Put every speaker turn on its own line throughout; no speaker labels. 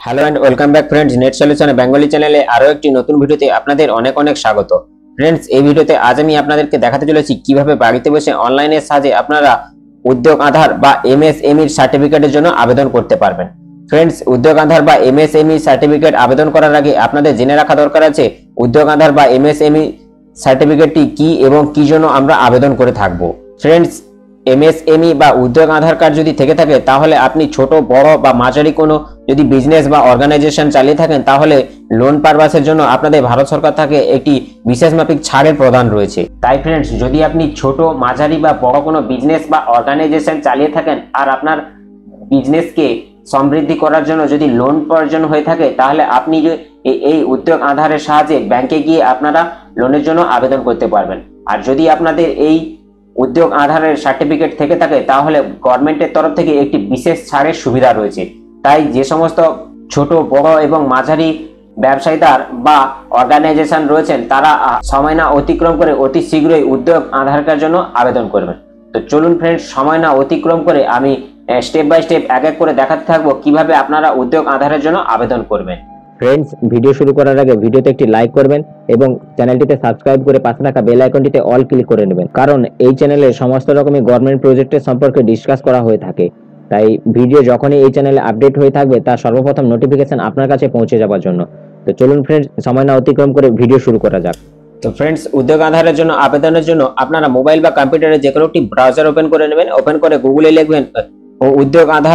Hello and welcome back friends, net solution Bengali চ্যানেলে আরো একটি নতুন ভিডিওতে আপনাদের অনেক অনেক স্বাগত। ফ্রেন্ডস, এই ভিডিওতে আজ আমি আপনাদেরকে দেখাতে চলেছি কিভাবে বাড়িতে বসে অনলাইনের সাহায্যে আপনারা উদ্যোগ আধার বা এমএসএমই সার্টিফিকেটের জন্য আবেদন করতে পারবেন। ফ্রেন্ডস, উদ্যোগ আধার বা এমএসএমই সার্টিফিকেট আবেদন করার আগে আপনাদের জেনে রাখা দরকার আছে উদ্যোগ আধার বা এমএসএমই সার্টিফিকেটটি কি এবং কি জন্য আমরা আবেদন করে থাকবো। ফ্রেন্ডস, এমএসএমই বা উদ্যোগ আধার কার্ড যদি থেকে থাকে তাহলে আপনি ছোট বড় বা মাঝারি কোনো যদি বিজনেস বা অর্গানাইজেশন চালিয়ে থাকেন তাহলে লোন পারপাসের জন্য আপনাদের ভারত সরকার থেকে একটি বিশেষ মাফিক ছাড়ের প্রদান রয়েছে। তাই ফ্রেন্ডস, যদি আপনি ছোট মাঝারি বা বড় কোনো বিজনেস বা অর্গানাইজেশন চালিয়ে থাকেন আর আপনার বিজনেসকে সমৃদ্ধি করার জন্য যদি লোন প্রয়োজন হয়ে থাকে তাহলে আপনি এই উদ্যোগ আধারের সাহায্যে ব্যাংকে গিয়ে আপনারা লোনের জন্য আবেদন করতে পারবেন। আর যদি আপনাদের এই উদ্যোগ আধারের সার্টিফিকেট থেকে থাকে তাহলে গভর্নমেন্টের তরফ থেকে একটি বিশেষ ছাড়ের সুবিধা রয়েছে। তাই যে সমস্ত ছোট বড় এবং মাঝারি ব্যবসায়ীদার বা অর্গানাইজেশন রয়েছেন তারা সময় না অতিক্রম করে অতি শীঘ্রই উদ্যোগ আধার কার্ডের জন্য আবেদন করবেন। তো চলুন ফ্রেন্ডস, সময় না অতিক্রম করে আমি স্টেপ বাই স্টেপ এক এক করে দেখাতে থাকবো কিভাবে আপনারা উদ্যোগ আধারের জন্য আবেদন করবেন। ফ্রেন্ডস, ভিডিও শুরু করার আগে ভিডিওতে একটি লাইক করবেন এবং চ্যানেলটিতে সাবস্ক্রাইব করে পাশে থাকা বেল আইকনটিতে অল ক্লিক করে নেবেন, কারণ এই চ্যানেলে সমস্ত রকমের গভর্নমেন্ট প্রজেক্টের সম্পর্কে ডিসকাস করা হয়ে থাকে। তাই ভিডিও যখনই এই চ্যানেলে আপডেট হয়ে থাকবে তার সর্বপ্রথম নোটিফিকেশন আপনার কাছে পৌঁছে যাওয়ার জন্য। তো চলুন ফ্রেন্ডস, সময় না অতিক্রম করে ভিডিও শুরু করা যাক। তো ফ্রেন্ডস, উদ্যোগ আধারের জন্য আবেদনের জন্য আপনারা মোবাইল বা কম্পিউটারে যে কোনো একটি ব্রাউজার ওপেন করে নেবেন। ওপেন করে গুগলে লিখবেন উদ্যোগ আধার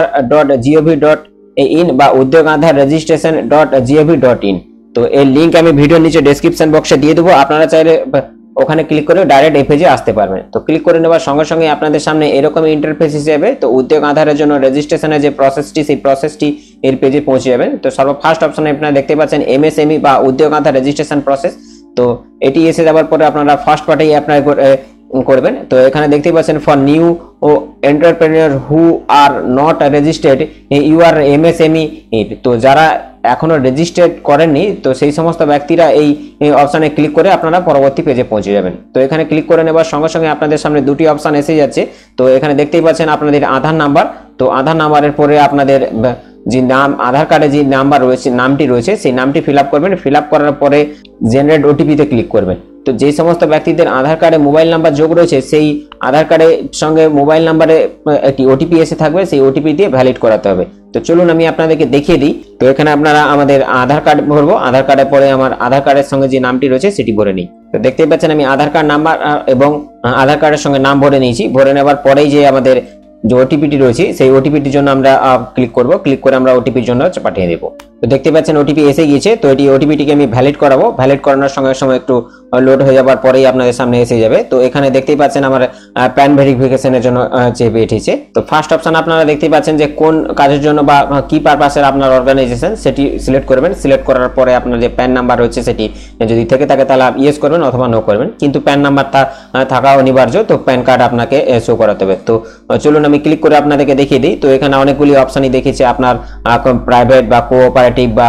.gov.in বা উদ্যোগ আধার registration.gov.in। তো এই লিংক আমি ভিডিওর নিচে ডেসক্রিপশন বক্সে দিয়ে দেবো, আপনারা চাইলে ওখানে ক্লিক করে ডাইরেক্ট এই পেজে আসতে পারবেন। তো ক্লিক করে নেওয়ার সঙ্গে সঙ্গে আপনাদের সামনে এরকম ইন্টারফেস হিসেবে তো উদ্যোগ আধারের জন্য রেজিস্ট্রেশনের যে প্রসেসটি সেই প্রসেসটি এর পেজে পৌঁছে যাবেন। তো ফার্স্ট অপশনে আপনারা দেখতে পাচ্ছেন এমএসএমই বা উদ্যোগ আধার রেজিস্ট্রেশন প্রসেস। তো এটি এসে যাওয়ার পরে আপনারা ফার্স্ট পার্টেই অ্যাপ্লাই করবেন। তো এখানে দেখতে পাচ্ছেন ফর নিউ ও entrepreneur who are not registered you are MSME. তো যারা এখনো রেজিস্টার্ড করেননি তো সেই সমস্ত ব্যক্তিরা এই অপশনে ক্লিক করে আপনারা পরবর্তী পেজে পৌঁছে যাবেন। তো এখানে ক্লিক করে নেবার সঙ্গে সঙ্গে আপনাদের সামনে দুটি অপশন এসে যাচ্ছে। তো এখানে দেখতেই পাচ্ছেন আপনাদের আধার নাম্বার। তো আধার নাম্বারের পরে আপনাদের যে নাম আধার কার্ডে যে নাম্বার রয়েছে নামটি রয়েছে সেই নামটি ফিল আপ করবেন। ফিল আপ করার পরে জেনারেট ওটিপিতে ক্লিক করবেন। তো যে সমস্ত ব্যক্তিদের আধার কার্ডে মোবাইল নাম্বার যোগ রয়েছে সেই আধার কার্ডের সঙ্গে মোবাইল নাম্বারে একটি ওটিপি এসে থাকবে, সেই ওটিপি দিয়ে ভ্যালিড করাতে হবে। তো চলুন আমি আপনাদেরকে দেখিয়ে দিই। তো এখানে আপনারা আমাদের আধার কার্ড ভরবো, আধার কার্ডের পরে আমার আধার কার্ডের সঙ্গে যে নামটি রয়েছে সেটি ভরে নিই। তো দেখতেই পাচ্ছেন আমি আধার কার্ড নাম্বার এবং আধার কার্ডের সঙ্গে নাম ভরে নিয়েছি। ভরে নেওয়ার পরেই যে আমাদের যে ওটিপিটি রয়েছে সেই ওটিপিটির জন্য আমরা ক্লিক করব। ক্লিক করে আমরা ওটিপির জন্য পাঠিয়ে দেবো। তো দেখতে পাচ্ছেন ওটিপি এসে গিয়েছে। তো এটি ওটিপিটিকে আমি ভ্যালিড করাবো। ভ্যালিড করানোর সঙ্গে সঙ্গে একটু লোড হয়ে যাবার পরেই আপনাদের সামনে এসে যাবে। তো এখানে দেখতেই পাচ্ছেন আমার প্যান ভেরিফিকেশনের জন্য চেপে এসেছে। তো ফার্স্ট অপশন আপনারা দেখতেই পাচ্ছেন যে কোন কাজের জন্য বা কি পারপাসের আপনার অর্গানাইজেশন সেটি সিলেক্ট করবেন। সিলেক্ট করার পরে আপনার যে প্যান নাম্বার রয়েছে সেটি যদি থেকে থাকে তাহলে ইয়েস করবেন অথবা নো করবেন, কিন্তু প্যান নাম্বারটা থাকা অনিবার্য। তো প্যান কার্ড আপনাকে শো করাতে হবে। তো চলুন আমি ক্লিক করে আপনাদেরকে দেখিয়ে দিই। তো এখানে অনেকগুলি অপশনই দেখিয়েছে আপনার প্রাইভেট বা কোঅপারেটিভ বা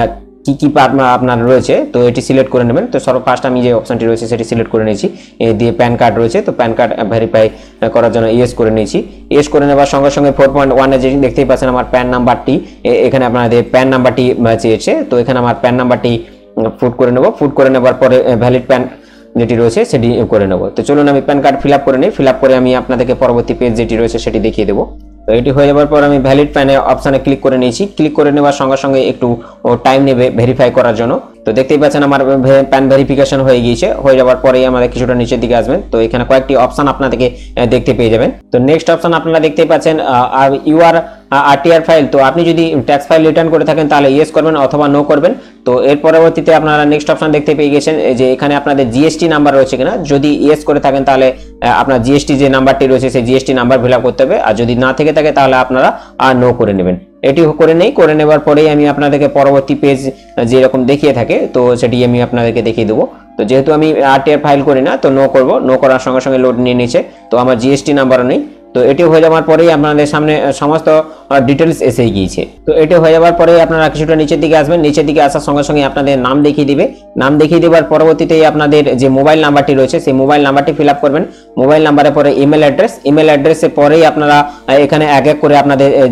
কি কি আপনার রয়েছে। তো এটি সিলেক্ট করে নেবেন। তো ফার্স্ট আমি যে অপশনটি রয়েছে সেটি সিলেক্ট করে নিয়েছি। দিয়ে প্যান কার্ড রয়েছে, তো প্যান কার্ড ভেরিফাই করার জন্য ইয়েস করে নিয়েছি। ইয়েস করে নেওয়ার সঙ্গে সঙ্গে 4.1 যেটি দেখতেই পাচ্ছেন আমার প্যান নাম্বারটি এখানে আপনাদের প্যান নাম্বারটি চেয়েছে। তো এখানে আমার প্যান নাম্বারটি ফুট করে নেব। ফুট করে নেবার পরে ভ্যালিড প্যান যেটি রয়েছে সেটি করে নেব। তো চলুন আমি প্যান কার্ড ফিল আপ করে নিই। ফিল আপ করে আমি আপনাদেরকে পরবর্তী পেজ যেটি রয়েছে সেটি দেখিয়ে দেবো। তো এটি হয়ে যাওয়ার পর আমি ভ্যালিড প্যানে অপশানে ক্লিক করে নিয়েছি। ক্লিক করে নেওয়ার সঙ্গে সঙ্গে একটু টাইম নেবে ভেরিফাই করার জন্য। তো দেখতেই পাচ্ছেন আমার প্যান ভেরিফিকেশন হয়ে গিয়েছে। হয়ে যাওয়ার পরেই আমাদের কিছুটা নিচের দিকে আসবেন। তো এখানে কয়েকটি অপশন আপনাদেরকে দেখতে পেয়ে যাবেন। তো নেক্সট অপশন আপনারা দেখতেই পাচ্ছেন ইউআর আরটিআর ফাইল। তো আপনি যদি ট্যাক্স ফাইল রিটার্ন করে থাকেন তাহলে ইয়েস করবেন অথবা নো করবেন। তো এর পরবর্তীতে আপনারা নেক্সট অপশন দেখতে পেয়ে গেছেন যে এখানে আপনাদের জিএসটি নাম্বার রয়েছে কিনা। যদি ইয়েস করে থাকেন তাহলে আপনার জিএসটি যে নাম্বারটি রয়েছে সেই জিএসটি নাম্বার ফিল আপ করতে হবে, আর যদি না থেকে থাকে তাহলে আপনারা নো করে নেবেন। এটি করে নেই। করে নেবার পরেই আমি আপনাদেরকে পরবর্তী পেজ যেরকম দেখিয়ে থাকে তো সেটি আমি আপনাদেরকে দেখিয়ে দেবো। তো যেহেতু আমি আরটিআর ফাইল করি না তো নো করব। নো করার সঙ্গে সঙ্গে লোড নিয়ে নিচ্ছে। তো আমার জিএসটি নাম্বারও নেই। তো এটি হয়ে যাওয়ার পরেই আপনাদের সামনে সমস্ত ডিটেলস এসে গিয়েছে। তো এটি হয়ে যাওয়ার পরেই আপনারা কিছুটা নিচের দিকে আসবেন। নিচের দিকে আসার সঙ্গে সঙ্গে আপনাদের নাম দেখিয়ে দিবে। নাম দেখিয়ে দেওয়ার পরবর্তীতেই আপনাদের যে মোবাইল নাম্বারটি রয়েছে সেই মোবাইল নাম্বারটি ফিল আপ করবেন। মোবাইল নাম্বারের পরে ইমেল অ্যাড্রেসের পরেই আপনারা এখানে এক এক করে আপনাদের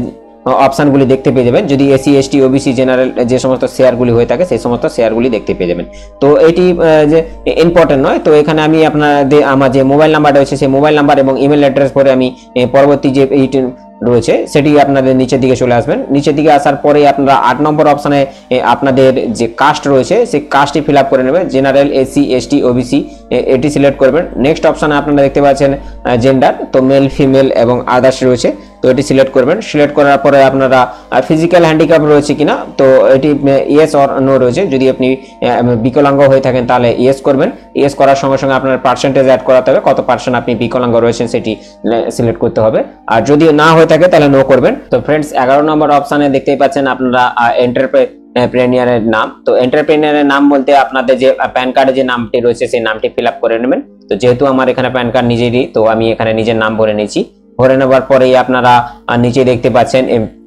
অপশনগুলি দেখতে পেয়ে যাবেন। যদি এসসি এসটি ওবিসি জেনারেল যে সমস্ত শেয়ারগুলি হয়ে থাকে সেই সমস্ত শেয়ারগুলি দেখতে পেয়ে যাবেন। তো এটি যে ইম্পর্টেন্ট নয়, তো এখানে আমি আপনাদের আমার যে মোবাইল নাম্বারটা রয়েছে সেই মোবাইল নাম্বার এবং ইমেল অ্যাড্রেস পরে আমি পরবর্তী যে এইটি রয়েছে সেটি আপনাদের নিচের দিকে চলে আসবেন। নিচের দিকে আসার পরে আপনারা 8 নম্বর অপশনে আপনাদের যে কাস্ট রয়েছে সেই কাস্টটি ফিল আপ করে নেবেন, জেনারেল, এসসি এসটি ওবিসি এটি সিলেক্ট করবেন। নেক্সট অপশনে আপনারা দেখতে পাচ্ছেন জেন্ডার, তো মেল ফিমেল এবং আদার্স রয়েছে, তো এটি সিলেক্ট করবেন। সিলেক্ট করার পরে আপনারা ফিজিক্যাল হ্যান্ডিক্যাপ রয়েছে কিনা, তো এটি ইয়েস অর নো রয়েছে। যদি আপনি বিকলাঙ্গ হয়ে থাকেন তাহলে ইয়েস করবেন। ইয়েস করার সঙ্গে সঙ্গে আপনার পার্সেন্টেজ অ্যাড করাতে হবে, কত পার্সেন্ট আপনি বিকলাঙ্গ রয়েছেন সেটি সিলেক্ট করতে হবে। আর যদি না হয়ে থাকে তাহলে নো করবেন। তো ফ্রেন্ডস 11 নম্বর অপশনে দেখতেই পাচ্ছেন আপনারা এন্টারপ্রেনিয়ারের নাম। তো এন্টারপ্রেনিয়ারের নাম বলতে আপনাদের যে প্যান কার্ডে যে নামটি রয়েছে সেই নামটি ফিল আপ করে নেবেন। তো যেহেতু আমার এখানে প্যান কার্ড নিজেরই, তো আমি এখানে নিজের নাম ভরে নিয়েছি। ভরে নেবার পরেই আপনারা নিচে দেখতে পাচ্ছেন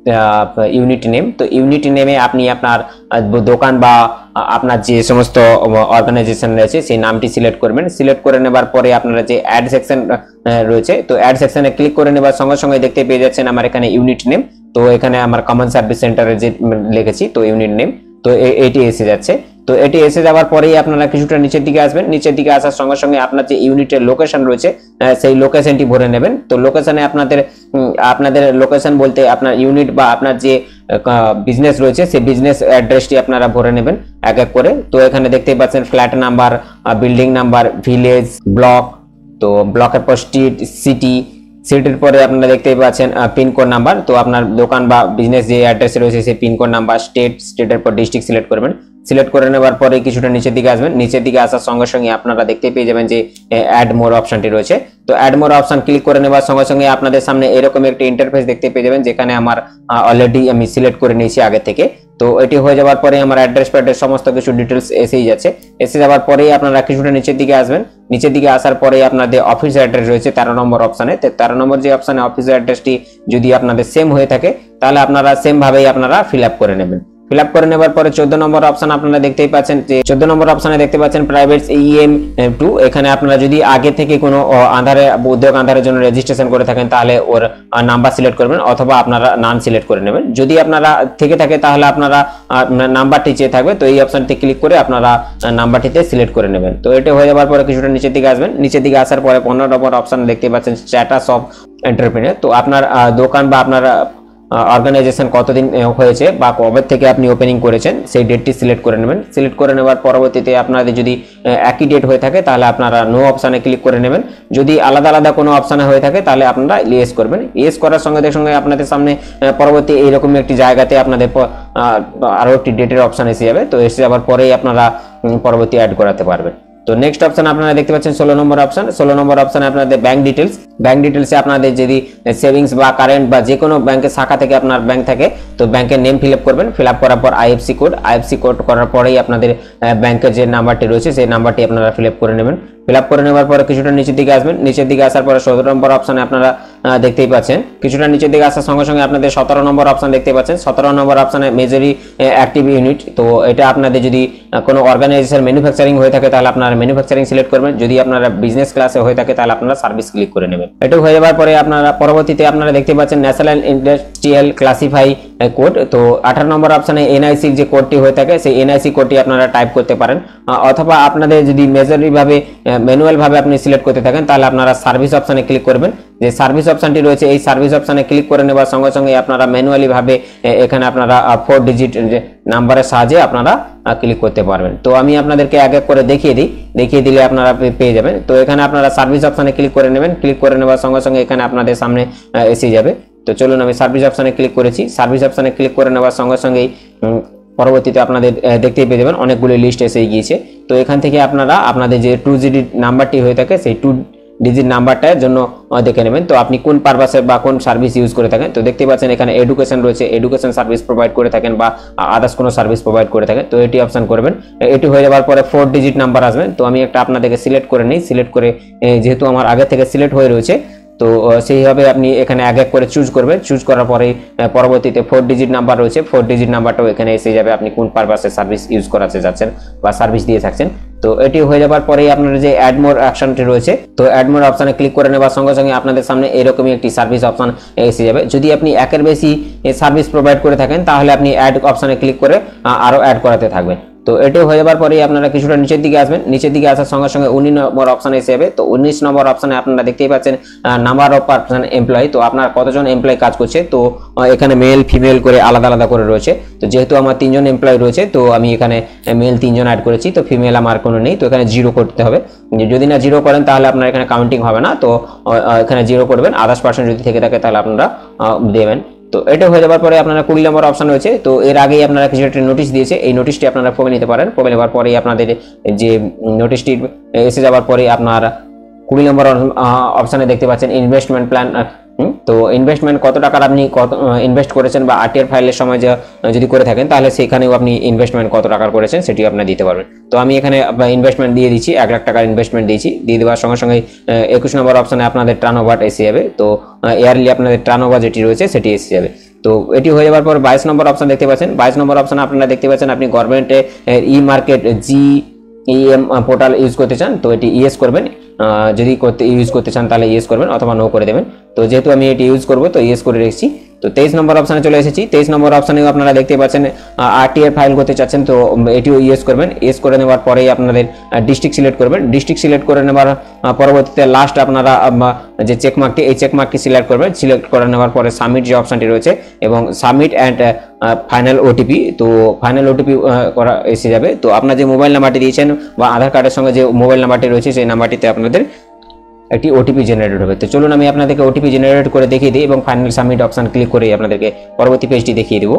ইউনিট নেম। তো ইউনিট নেমে আপনি আপনার দোকান বা আপনার যে সমস্ত অর্গানাইজেশন রয়েছে সেই নামটি সিলেক্ট করবেন। সিলেক্ট করে নেবার পরে আপনারা যে অ্যাড সেকশন রয়েছে, তো অ্যাড সেকশনে ক্লিক করে নেবার সঙ্গে সঙ্গে দেখতে পেয়ে যাচ্ছেন আমার এখানে ইউনিট নেম। তো এখানে আমার কমন সার্ভিস সেন্টারে যে লিখেছি তো ইউনিট নেম, তো এটি এসে যাচ্ছে। তো এটি এসে যাওয়ার পরেই আপনারা কিছুটা নিচের দিকে আসবেন। নিচের দিকে আসার সঙ্গে সঙ্গে আপনার যে ইউনিটের লোকেশন রয়েছে সেই লোকেশনটি ভরে নেবেন। তো লোকেশনে আপনাদের লোকেশন বলতে আপনার ইউনিট বা আপনার যে বিজনেস রয়েছে সেই বিজনেস অ্যাড্রেসটি আপনারা ভরে নেবেন এক এক করে। তো এখানে দেখতেই পাচ্ছেন flat number, building number, village, block, তো ব্লকের পর স্ট্রিট, সিটির পরে আপনারা দেখতেই পাচ্ছেন পিনকোড নাম্বার। তো আপনার দোকান বা বিজনেস যে অ্যাড্রেসে রয়েছে সেই পিনকোড নাম্বার, স্টেটের পর ডিস্ট্রিক্ট সিলেক্ট করবেন। সিলেক্ট করে নেবার পরে কিছুটা নিচের দিকে আসবেন। নিচের দিকে আসার সঙ্গে সঙ্গে আপনারা দেখতে পেয়ে যাবেন যে অ্যাড মোর অপশনটি রয়েছে। তো অ্যাড মোর অপশন ক্লিক করে নেবার সঙ্গে সঙ্গে আপনাদের সামনে এরকম একটি ইন্টারফেস দেখতে পেয়ে যাবেন, যেখানে আমার অলরেডি আমি সিলেক্ট করে নিয়েছি আগে থেকে। তো এটি হয়ে যাওয়ার পরে আমার অ্যাড্রেস প্যাড্রেস সমস্ত কিছু ডিটেলস এসেই যাচ্ছে। এসে যাওয়ার পরেই আপনারা কিছুটা নিচের দিকে আসবেন। নিচের দিকে আসার পরে আপনাদের অফিস অ্যাড্রেস রয়েছে 13 নম্বর অপশনে। 13 নম্বর যে অপশনে অফিস অ্যাড্রেসটি যদি আপনাদের সেম হয়ে থাকে তাহলে আপনারা সেম ভাবেই আপনারা ফিল আপ করে নেবেন। ফিল আপ করে নেবার পরে 14 নম্বর অপশন আপনারা দেখতেই পাচ্ছেন, যে 14 নম্বর অপশনে দেখতে পাচ্ছেন প্রাইভেট EM2। এখানে আপনারা যদি আগে থেকে কোনো উদ্যোগ আধারের জন্য রেজিস্ট্রেশন করে থাকেন তাহলে ওর নাম্বার সিলেক্ট করবেন, অথবা আপনারা নান সিলেক্ট করে নেবেন। যদি আপনারা থেকে থাকে তাহলে আপনারা নাম্বারটি চেয়ে থাকবে, তো এই অপশনটি ক্লিক করে আপনারা নাম্বারটিতে সিলেক্ট করে নেবেন। তো এটা হয়ে যাওয়ার পরে কিছুটা নিচের দিকে আসবেন। নিচের দিকে আসার পরে 15 নম্বর অপশন দেখতে পাচ্ছেন স্ট্যাটাস অফ এন্টারপ্রেনিউর। তো আপনার দোকান বা আপনার অর্গানাইজেশন কতদিন হয়েছে বা কবে থেকে আপনি ওপেনিং করেছেন সেই ডেটটি সিলেক্ট করে নেবেন। সিলেক্ট করে নেবার পরবর্তীতে আপনাদের যদি একই ডেট হয়ে থাকে তাহলে আপনারা নো অপশানে ক্লিক করে নেবেন। যদি আলাদা আলাদা কোনো অপশানে হয়ে থাকে তাহলে আপনারা ইয়েস করবেন। ইয়েস করার সঙ্গে সঙ্গে আপনাদের সামনে পরবর্তী এইরকম একটি জায়গাতে আপনাদের আরও একটি ডেটের অপশান এসে যাবে। তো এসে যাওয়ার পরেই আপনারা পরবর্তী অ্যাড করাতে পারবেন। তো নেক্সট অপশন আপনারা দেখতে পাচ্ছেন 16 নম্বর অপশন। 16 নম্বর অপশনে আপনাদের ব্যাংক ডিটেলসে আপনাদের যদি সেভিংস বা কারেন্ট বা যে কোনো ব্যাংকের শাখা থেকে আপনার ব্যাংক থাকে তো ব্যাংকের নেম ফিল আপ করবেন। ফিল আপ করার পর আইএফসি কোড করার পরেই আপনাদের ব্যাংকের যে নাম্বারটি রয়েছে সেই নাম্বারটি আপনারা ফিল আপ করে নেবেন। ফিল আপ করে নেওয়ার পরে কিছুটা নিচের দিকে আসবেন। নিচের দিকে আসার পরে 17 নম্বর অপশনে আপনারা দেখতেই পাচ্ছেন, কিছুটা নিচের দিকে আসার সঙ্গে সঙ্গে আপনাদের 17 নম্বর অপশন দেখতে পাচ্ছেন। 17 নম্বর অপশনে মেজরি অ্যাক্টিভ ইউনিট। তো এটা আপনাদের যদি কোনো অর্গানাইজেশন ম্যানুফ্যাকচারিং হয়ে থাকে তাহলে আপনারা ম্যানুফ্যাকচারিং সিলেক্ট করবেন। যদি আপনারা বিজনেস ক্লাসে হয়ে থাকে তাহলে আপনারা সার্ভিস ক্লিক করে নেবেন। এটা হয়ে যাওয়ার পরে আপনারা পরবর্তীতে আপনারা দেখতে পাচ্ছেন ন্যাশনাল ইন্ডাস্ট্রিয়াল ক্লাসিফাই কোড। তো 18 নম্বর অপশনে এনআইসি যে কোডটি হয়ে থাকে সেই এনআইসি কোডটি আপনারা টাইপ করতে পারেন, অথবা আপনাদের যদি মেজরি ভাবে ম্যানুয়াল ভাবে আপনি সিলেক্ট করতে থাকেন তাহলে আপনারা সার্ভিস অপশনে ক্লিক করবেন। যে সার্ভিস অপশনটি রয়েছে এই সার্ভিস অপশনে ক্লিক করে নেবার সঙ্গে সঙ্গে আপনারা ম্যানুয়ালি ভাবে এখানে আপনারা 4 ডিজিট নাম্বারের সাহায্যে আপনারা ক্লিক করতে পারবেন। তো আমি আপনাদেরকে এক এক করে দেখিয়ে দিলে আপনারা পেয়ে যাবেন। তো এখানে আপনারা সার্ভিস অপশনে ক্লিক করে নেবেন। ক্লিক করে নেবার সঙ্গে সঙ্গে এখানে আপনাদের সামনে এসে যাবে। তো চলুন আমি সার্ভিস অপশনে ক্লিক করেছি। সার্ভিস অপশনে ক্লিক করে নেবার সঙ্গে সঙ্গেই পরবর্তীতে আপনাদের দেখতেই পেয়ে যাবেন অনেকগুলো লিস্ট এসে গিয়েছে। তো এখান থেকে আপনারা আপনাদের যে 2 ডিজিট নাম্বারটি হয়ে থাকে সেই 2 ডিজিট নাম্বারটার জন্য দেখে নেবেন। তো আপনি কোন পারপাসে বা কোন সার্ভিস ইউজ করে থাকেন। তো দেখতে পাচ্ছেন এখানে এডুকেশন রয়েছে, এডুকেশন সার্ভিস প্রোভাইড করে থাকেন বা আদার্স কোনো সার্ভিস প্রোভাইড করে থাকেন। তো এটি অপশন করবেন। এটি হয়ে যাওয়ার পরে 4 ডিজিট নাম্বার আসবেন। তো আমি একটা আপনাদেরকে সিলেক্ট করে নিই। সিলেক্ট করে যেহেতু আমার আগে থেকে সিলেক্ট হয়ে রয়েছে তো সেইভাবে আপনি এখানে এক এক করে চুজ করবেন। চুজ করার পরে পরবর্তীতে 4 ডিজিট নাম্বার রয়েছে, 4 ডিজিট নাম্বারটাও এখানে এসে যাবে আপনি কোন পারপাসে সার্ভিস ইউজ করাতে যাচ্ছেন বা সার্ভিস দিয়ে থাকছেন। তো এটি হয়ে যাবার পরেই আপনার যে অ্যাড মোর অপশনটি রয়েছে, তো অ্যাড মোর অপশনে ক্লিক করে নেবার সঙ্গে সঙ্গে আপনাদের সামনে এরকমই একটি সার্ভিস অপশন এসে যাবে। যদি আপনি একের বেশি সার্ভিস প্রোভাইড করে থাকেন তাহলে আপনি অ্যাড অপশনে ক্লিক করে আরো অ্যাড করাতে থাকবেন। তো এটি হয়ে যাবার পরেই আপনারা কিছুটা নিচের দিকে আসবেন, নিচের দিকে আসার সঙ্গে সঙ্গে 19 নম্বর অপশন এসে যাবে। তো 19 নম্বর অপশনে আপনারা দেখতেই পাচ্ছেন নাম্বার অফ পার্সন এমপ্লয়ি, তো আপনার কতজন এমপ্লয়ি কাজ করছে। তো এখানে মেল ফিমেল করে আলাদা আলাদা করে রয়েছে। তো যেহেতু আমার 3 জন এমপ্লয়ি রয়েছে তো আমি এখানে মেল 3 জন অ্যাড করেছি, তো ফিমেল আমার কোনো নেই, তো এখানে 0 করতে হবে। যদি না 0 করেন তাহলে আপনার এখানে কাউন্টিং হবে না, তো এখানে 0 করবেন। আদার্স পার্সন যদি থেকে থাকে তাহলে আপনারা দেবেন। তো এটা হয়ে যাবার পরে আপনারা 20 নম্বর অপশন রয়েছে। তো এর আগেই আপনারা কিছু একটা নোটিশ দিয়েছে, এই নোটিশটি আপনারা পড়ে নিতে পারেন। পড়ে নেবার পরেই আপনাদের যে নোটিশটি এসে যাবার পরে আপনার 20 নম্বর অপশনে দেখতে পাচ্ছেন ইনভেস্টমেন্ট প্ল্যান। তো ইনভেস্টমেন্ট কত টাকার আপনি ইনভেস্ট করেছেন বা আরটিআর ফাইলের সময় যদি করে থাকেন তাহলে সেখানেও আপনি ইনভেস্টমেন্ট কত টাকার করেছেন সেটি আপনি দিতে পারবেন। তো আমি এখানে ইনভেস্টমেন্ট দিয়ে দিচ্ছি, 1 লাখ টাকার ইনভেস্টমেন্ট দিয়েছি। দিয়ে দেওয়ার সঙ্গে সঙ্গে 21 নম্বর অপশনে আপনাদের টার্নওভার এসে যাবে। তো ইয়ারলি আপনাদের টার্নওভার যেটি রয়েছে সেটি এসে যাবে। তো এটি হয়ে যাবার পর 22 নম্বর অপশন দেখতে পাচ্ছেন। 22 নম্বর অপশনে আপনারা দেখতে পাচ্ছেন আপনি গভর্নমেন্টে e market GEM portal use করতে চান, তো এটি ইয়েস করবেন। যদি ইউজ করতে চান তাহলে ইয়েস করবেন অথবা নো করে দেবেন। তো যেহেতু আমি এটি ইউজ করব তো ইয়েস করে রেখেছি। তো 23 নম্বর অপশনে চলে এসেছি। 23 নম্বর অপশনেও আপনারা দেখতে পাচ্ছেন আরটিআর ফাইল করতে চাচ্ছেন, তো এটিও ইয়েস করবেন। ইয়েস করে নেওয়ার পরেই আপনাদের ডিস্ট্রিক্ট সিলেক্ট করবেন। ডিস্ট্রিক্ট সিলেক্ট করে নেওয়ার পরবর্তীতে লাস্ট আপনারা যে চেকমার্কটি এই চেকমার্কটি সিলেক্ট করবেন। সিলেক্ট করে নেওয়ার পরে সাবমিট যে অপশনটি রয়েছে এবং সাবমিট অ্যান্ড ফাইনাল ওটিপি, তো ফাইনাল ওটিপি করা এসে যাবে। তো আপনার যে মোবাইল নাম্বারটি দিয়েছেন বা আধার কার্ডের সঙ্গে যে মোবাইল নাম্বারটি রয়েছে সেই নাম্বারটিতে আপনাদের একটি ওটিপি জেনারেট হবে। তো চলুন আমি আপনাদেরকে ওটিপি জেনারেট করে দেখিয়ে দিই এবং ফাইনাল সাবমিট অপশন ক্লিক করে আপনাদেরকে পরবর্তী পেজটি দেখিয়ে দেবো।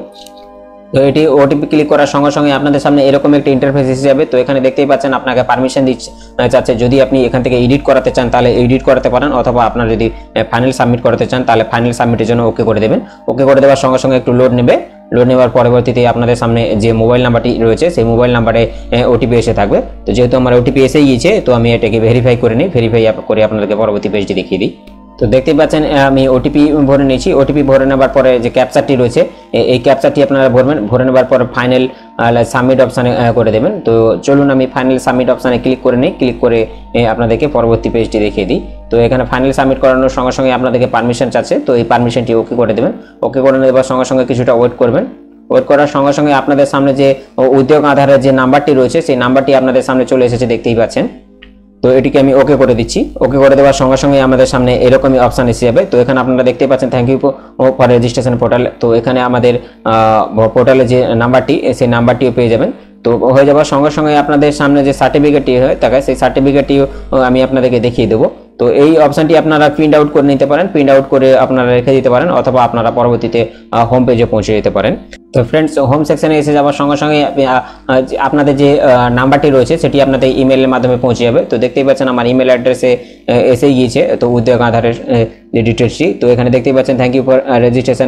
তো এটি ওটিপি ক্লিক করার সঙ্গে সঙ্গে আপনাদের সামনে এরকম একটা ইন্টারফেস এসে যাবে। তো এখানে দেখতেই পাচ্ছেন আপনাকে পারমিশন দিচ্ছে চাচ্ছে, যদি আপনি এখান থেকে এডিট করাতে চান তাহলে এডিট করাতে পারেন, অথবা আপনার যদি ফাইনাল সাবমিট করতে চান তাহলে ফাইনাল সাবমিটের জন্য ওকে করে দেবেন। ওকে করে দেওয়ার সঙ্গে সঙ্গে একটু লোড নেবে। লোড নেওয়ার পরবর্তীতে আপনাদের সামনে যে মোবাইল নাম্বারটি রয়েছে সেই মোবাইল নাম্বারে ওটিপি এসে থাকবে। তো যেহেতু আমার ওটিপি এসে গিয়েছে তো আমি এটাকে ভেরিফাই করে নিই। ভেরিফাই করে আপনাদেরকে পরবর্তী পেজটি দেখিয়ে দিই। তো দেখতে পাচ্ছেন আমি ওটিপি ভরে নিয়েছি। ওটিপি ভরে নেবার পরে যে ক্যাপচারটি রয়েছে এই ক্যাপচারটি আপনারা ভরবেন। ভরে নেবার পরে ফাইনাল সাবমিট অপশানে করে দেবেন। তো চলুন আমি ফাইনাল সাবমিট অপশানে ক্লিক করে নিই। ক্লিক করে আপনাদেরকে পরবর্তী পেজটি দেখিয়ে দিই। তো এখানে ফাইনাল সাবমিট করানোর সঙ্গে সঙ্গে আপনাদেরকে পারমিশন চাচ্ছে, তো এই পারমিশনটি ওকে করে দেবেন। ওকে করে নেবার সঙ্গে সঙ্গে কিছুটা ওয়েট করবেন। ওয়েট করার সঙ্গে সঙ্গে আপনাদের সামনে যে উদ্যোগ আধারের যে নাম্বারটি রয়েছে সেই নাম্বারটি আপনাদের সামনে চলে এসেছে, দেখতেই পাচ্ছেন। তো এটিকে আমি ওকে করে দিচ্ছি। ওকে করে দেওয়ার সঙ্গে সঙ্গে আমাদের সামনে এরকমই অপশন এসে যাবে। তো এখানে আপনারা দেখতেই পাচ্ছেন thank you for registration portal. তো এখানে আমাদের পোর্টালে যে নাম্বারটি সেই নাম্বারটিও পেয়ে যাবেন। তো হয়ে যাওয়ার সঙ্গে সঙ্গে আপনাদের সামনে যে সার্টিফিকেটটি হয়ে থাকে সেই সার্টিফিকেটটিও আমি আপনাদেরকে দেখিয়ে দেবো। তো এই অপশনটি আপনারা প্রিন্ট আউট করে নিতে পারেন, প্রিন্ট আউট করে আপনারা রেখে দিতে পারেন, অথবা আপনারা পরবর্তীতে হোম পেজে পৌঁছে যেতে পারেন। তো ফ্রেন্ডস, হোম সেকশনে এসে যাওয়ার সঙ্গে সঙ্গে আপনাদের যে নাম্বারটি রয়েছে সেটি আপনাদের ইমেলের মাধ্যমে পৌঁছে যাবে। তো দেখতেই পাচ্ছেন আমার ইমেল অ্যাড্রেসে এসে গিয়েছে তো উদ্যোগ আধারের যে ডিটেলসটি। তো এখানে দেখতেই পাচ্ছেন thank you for registration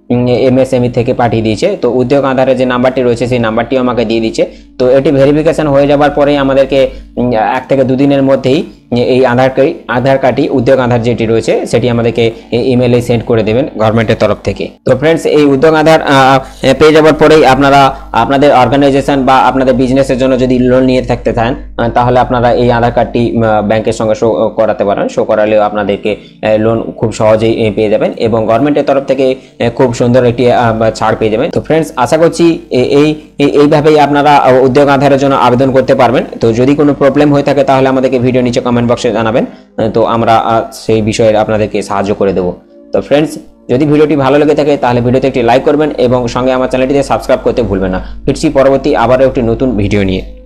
MSME থেকে পাঠিয়ে দিয়েছে। তো উদ্যোগ আধারের যে নাম্বারটি রয়েছে সেই নাম্বারটিও আমাকে দিয়ে দিচ্ছে। তো এটি ভেরিফিকেশন হয়ে যাবার পরেই আমাদেরকে 1 থেকে 2 দিনের মধ্যেই এই আধার কার্ডটি উদ্যোগ আধার যেটি রয়েছে সেটি আমাদেরকে ইমেলে সেন্ড করে দেবেন গভর্নমেন্টের তরফ থেকে। তো ফ্রেন্ডস, এই উদ্যোগ আধার পেয়ে যাওয়ার পরেই আপনারা আপনাদের অর্গানাইজেশন বা আপনাদের বিজনেসের জন্য যদি লোন নিয়ে থাকতে চান তাহলে আপনারা এই আধার কার্ডটি ব্যাংকের সঙ্গে শো করাতে পারেন। শো করালেও আপনাদেরকে লোন খুব সহজেই পেয়ে যাবেন এবং গভর্নমেন্টের তরফ থেকে খুব সুন্দর একটি ছাড় পেয়ে যাবেন। তো ফ্রেন্ডস, আশা করছি এইভাবেই আপনারা উদ্যোগ আধারের জন্য আবেদন করতে পারবেন। তো যদি কোনো প্রবলেম হয়ে থাকে তাহলে আমাদেরকে ভিডিও নিচে কমেন্ট বক্সে জানাবেন, তো আমরা সেই বিষয়ে আপনাদেরকে সাহায্য করে দেবো। তো ফ্রেন্ডস, যদি ভিডিওটি ভালো লেগে থাকে তাহলে ভিডিওতে একটি লাইক করবেন এবং সঙ্গে আমার চ্যানেলটিতে সাবস্ক্রাইব করতে ভুলবেন না। ফিরছি পরবর্তী আবারও একটি নতুন ভিডিও নিয়ে।